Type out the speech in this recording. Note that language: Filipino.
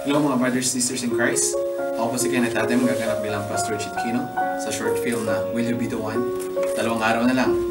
Hello mga brothers and sisters in Christ. Ako po si Kenneth Atem, gaganap bilang Pastor Chitkino sa short film na Will You Be The One? 2 araw na lang,